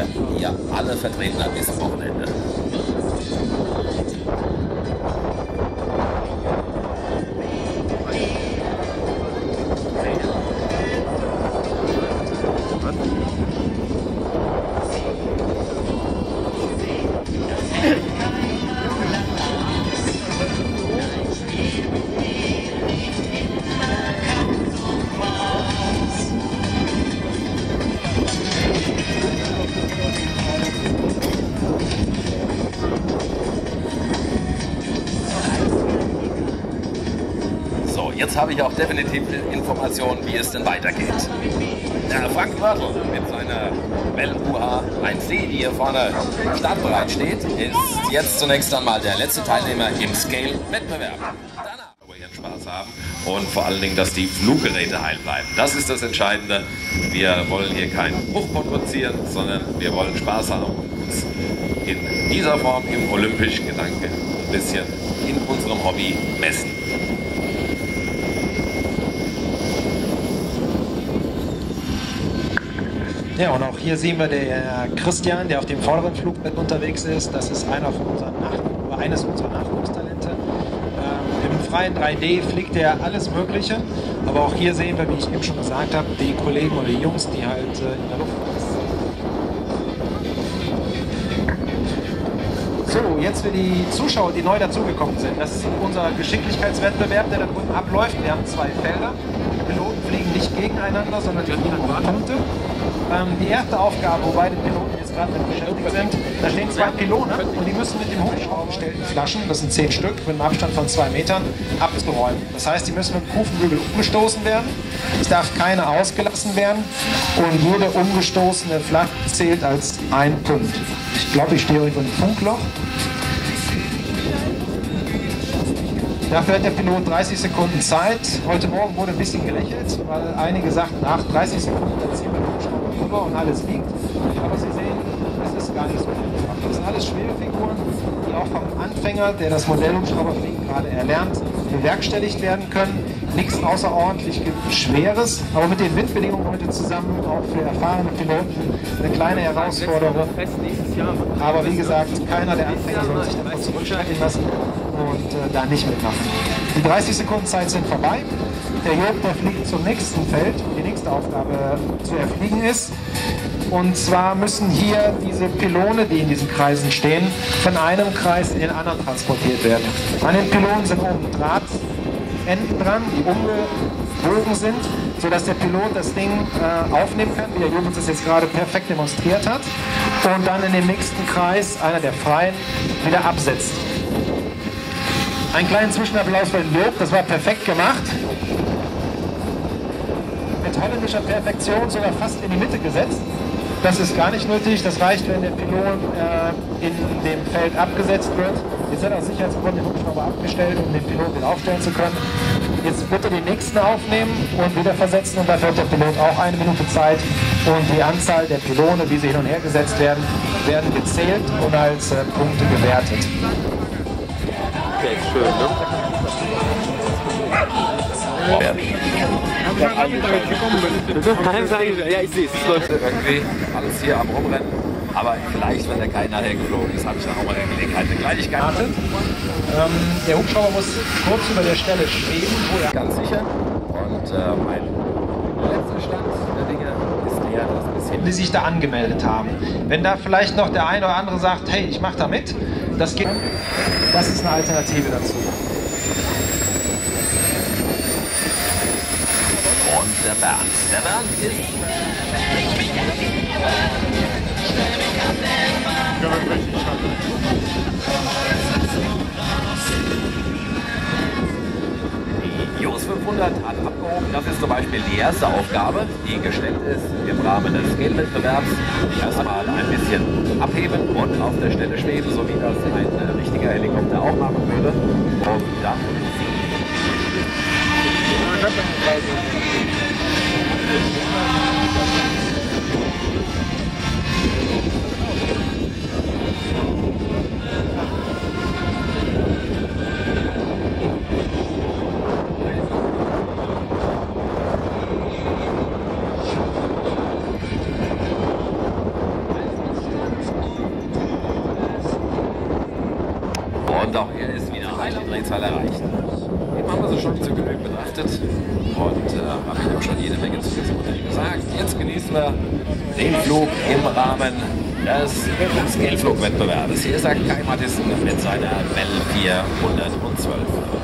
hier alle vertreten an diesem Wochenende. Jetzt habe ich auch definitiv Informationen, wie es denn weitergeht. Der Frank Wörtl mit seiner Bell UH 1D, die hier vorne startbereit steht, ist jetzt zunächst einmal der letzte Teilnehmer im Scale-Wettbewerb. Danach wir ihren Spaß haben und vor allen Dingen, dass die Fluggeräte heil bleiben. Das ist das Entscheidende. Wir wollen hier keinen Bruch produzieren, sondern wir wollen Spaß haben und uns in dieser Form im olympischen Gedanke ein bisschen in unserem Hobby messen. Ja, und auch hier sehen wir den Christian, der auf dem vorderen Flugbett unterwegs ist. Das ist eines unserer Nachwuchstalente. Im freien 3D fliegt er alles Mögliche. Aber auch hier sehen wir, wie ich eben schon gesagt habe, die Kollegen oder die Jungs, die halt in der Luft sind. So, jetzt für die Zuschauer, die neu dazugekommen sind. Das ist unser Geschicklichkeitswettbewerb, der da drüben abläuft. Wir haben 2 Felder. Die Piloten fliegen nicht gegeneinander, sondern die fliegen um Punkte. Die erste Aufgabe, wo beide Piloten jetzt gerade mit beschäftigt sind, da stehen 2 Pylone und die müssen mit dem Hubschrauber gestellten Flaschen, das sind 10 Stück, mit einem Abstand von 2 Metern, abgeräumt. Das heißt, die müssen mit dem Kufenbügel umgestoßen werden, es darf keine ausgelassen werden und jede umgestoßene Flasche zählt als ein Punkt. Ich glaube, ich stehe irgendwo im Funkloch. Dafür hat der Pilot 30 Sekunden Zeit. Heute Morgen wurde ein bisschen gelächelt, weil einige sagten, nach 30 Sekunden dann ziehen wir den Hubschrauber rüber und alles liegt. Aber Sie sehen, es ist gar nicht so einfach. Das sind alles schwere Figuren, die auch vom Anfänger, der das Modellhubschrauberfliegen gerade erlernt, bewerkstelligt werden können. Nichts außerordentlich Schweres, aber mit den Windbedingungen heute zusammen auch für erfahrene Piloten eine kleine Herausforderung. Aber wie gesagt, keiner der Anfänger soll sich davon zurückschrecken lassen und da nicht mitmachen. Die 30 Sekunden Zeit sind vorbei. Der Job, der fliegt zum nächsten Feld, wo die nächste Aufgabe zu erfliegen ist. Und zwar müssen hier diese Pylone, die in diesen Kreisen stehen, von einem Kreis in den anderen transportiert werden. An den Pylonen sind oben Drahtenden dran, die umgebogen sind, sodass der Pilot das Ding aufnehmen kann, wie der Job uns das jetzt gerade perfekt demonstriert hat, und dann in dem nächsten Kreis, einer der Freien, wieder absetzt. Einen kleinen Zwischenapplaus für den Job, das war perfekt gemacht. Mit holländischer Perfektion sogar fast in die Mitte gesetzt. Das ist gar nicht nötig, das reicht, wenn der Pylon in dem Feld abgesetzt wird. Jetzt hat er aus Sicherheitsgründen den Hubschrauber abgestellt, um den Pilot wieder aufstellen zu können. Jetzt wird er den nächsten aufnehmen und wieder versetzen und dafür hat der Pilot auch 1 Minute Zeit. Und die Anzahl der Pylone, wie sie hin und her gesetzt werden, werden gezählt und als Punkte gewertet. Okay, schön, ne? Ja, ich sehe es. Irgendwie alles hier am Rumrennen. Aber vielleicht, wenn der Kai nachher geflogen ist, habe ich dann auch mal eine Gelegenheit, eine Kleinigkeit. Der Hubschrauber muss kurz über der Stelle schweben, wo er Ganz sicher. Und mein letzter Stand der Dinge ist der, dass bis hin die sich da angemeldet haben. Wenn da vielleicht noch der eine oder andere sagt, hey, ich mache da mit, das ist eine Alternative dazu. Und der Bernd. Der Bernd ist... Die JUS 500 hat abgehoben. Das ist zum Beispiel die erste Aufgabe, die gestellt ist im Rahmen des Scale-Wettbewerbs. Erstmal ein bisschen abheben und auf der Stelle schweben, so wie das ein richtiger Helikopter auch machen würde. Und dann... Und auch er ist wieder eine Drehzahl erreicht. Eben haben wir sie schon zu Genüge betrachtet und habe ich auch schon jede Menge zu diesem Modell gesagt. Jetzt genießen wir den Flug im Rahmen des Scaleflug-Wettbewerbs. Hier ist Kai Matthissen mit seiner Bell 412.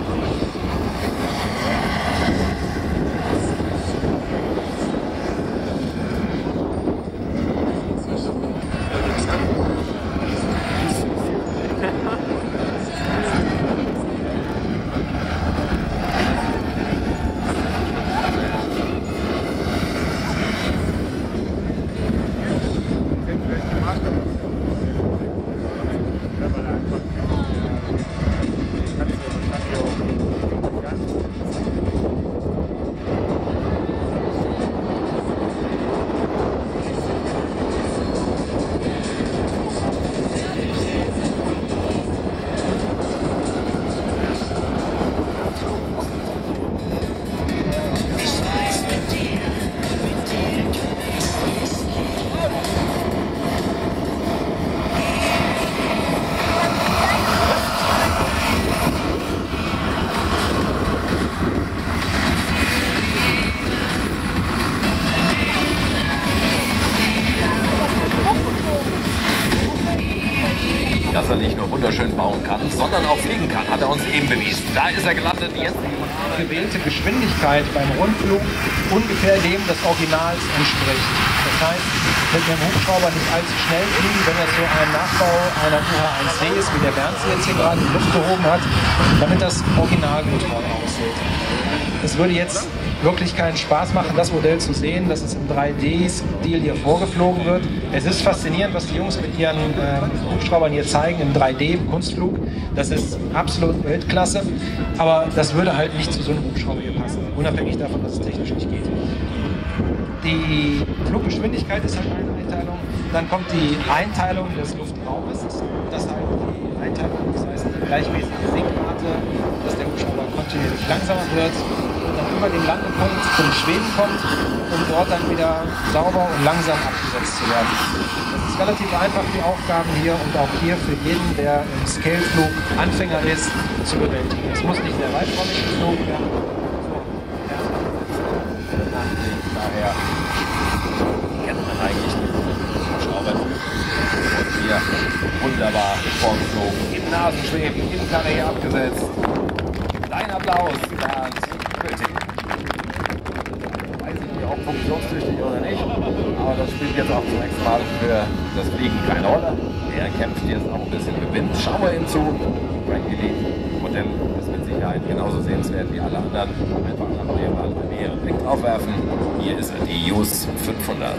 Dass er nicht nur wunderschön bauen kann, sondern auch fliegen kann, hat er uns eben bewiesen. Da ist er gelandet, jetzt die gewählte Geschwindigkeit beim Rundflug ungefähr dem des Originals entspricht. Das heißt, mit einem Hubschrauber nicht allzu schnell fliegen, wenn das so ein Nachbau einer UH-1C ist, wie der Bernd sie jetzt hier gerade in die Luft gehoben hat, damit das Originalmotor aussieht. Es würde jetzt wirklich keinen Spaß machen, das Modell zu sehen, dass es im 3D-Stil hier vorgeflogen wird. Es ist faszinierend, was die Jungs mit ihren Hubschraubern hier zeigen im 3D, im Kunstflug. Das ist absolut Weltklasse, aber das würde halt nicht zu so einem Hubschrauber hier passen, unabhängig davon, dass es technisch nicht geht. Die Fluggeschwindigkeit ist halt eine Einteilung, dann kommt die Einteilung des Luftraumes, das halt die Einteilung, das heißt die gleichmäßige Sinkrate, dass der Hubschrauber kontinuierlich langsamer wird und dann über den Landepunkt zum Schweben kommt, um dort dann wieder sauber und langsam abgesetzt zu werden. Das ist relativ einfach, die Aufgaben hier und auch hier für jeden, der im Scaleflug Anfänger ist, zu bewältigen. Es muss nicht sehr weiträumig geflogen werden. Daher kennt man eigentlich die Hubschrauber. Und hier wunderbar vorgeflogen, im Nasenschweben, im Karree abgesetzt. Dein Applaus, Bernd Kötig. Weiß ich nicht, ob funktionstüchtig oder nicht, aber das spielt jetzt auch zunächst mal für das Fliegen keine Rolle. Er kämpft jetzt auch ein bisschen mit Wind. Schauen wir ihm zu. Frankie Lee, Modell ist mit Sicherheit genauso sehenswert wie alle anderen. Einfach an einen näheren Blick drauf werfen. Hier ist er, die JUS 500.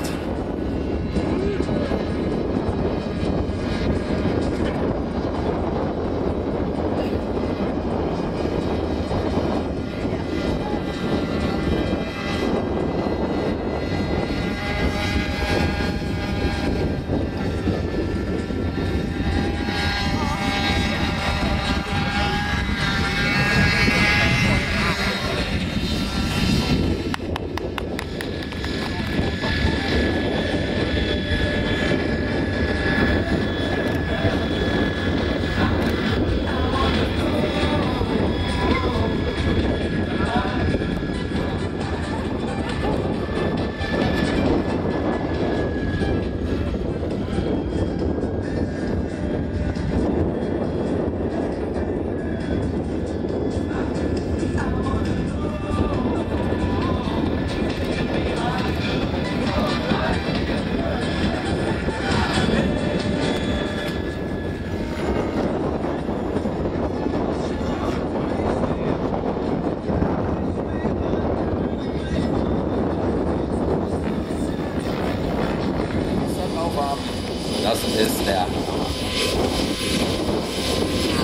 Das ist der